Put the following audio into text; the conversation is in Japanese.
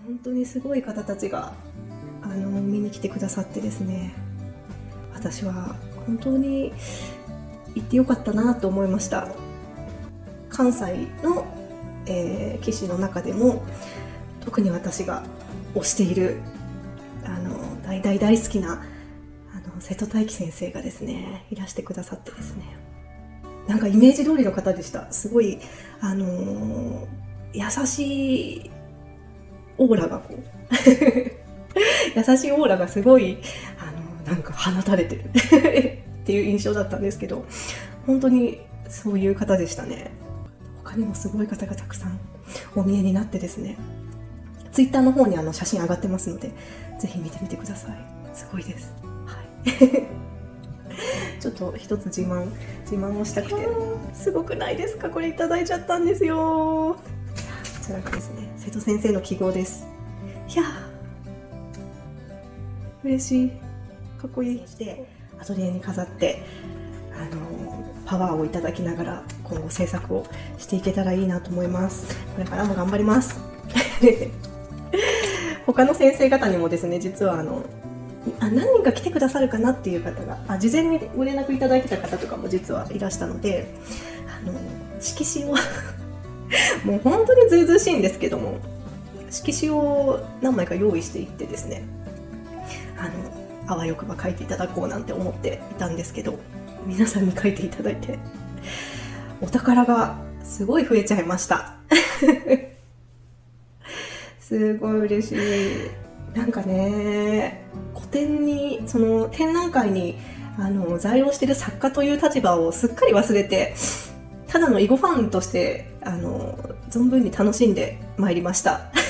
本当にすごい方たちが見に来てくださってですね、私は本当に行ってよかったなと思いました。関西の、棋士の中でも特に私が推している大好きな瀬戸大樹先生がですねいらしてくださってですね、なんかイメージ通りの方でした。すごい優しいオーラがこう優しいオーラがすごいなんか放たれてるっていう印象だったんですけど、本当にそういう方でしたね。他にもすごい方がたくさんお見えになってですね、ツイッターの方に写真上がってますので、ぜひ見てみてください。すごいです。はい、ちょっと一つ自慢をしたくて、すごくないですか？これいただいちゃったんですよ。こちらがですね、瀬戸先生の記号です。いやー、嬉しい。かっこいい。してアトリエに飾ってパワーをいただきながら今後制作をしていけたらいいなと思います。これからも頑張ります他の先生方にもですね、実は何人か来てくださるかなっていう方が事前にご連絡いただいてた方とかも実はいらしたので、色紙をもう本当にずうずうしいんですけども、色紙を何枚か用意していってですね、あわよくば書いていただこうなんて思っていたんですけど、皆さんに書いていただいてお宝がすごい増えちゃいましたすごい嬉しい。なんかね、古典にその展覧会に在用している作家という立場をすっかり忘れて、ただの囲碁ファンとして存分に楽しんでまいりました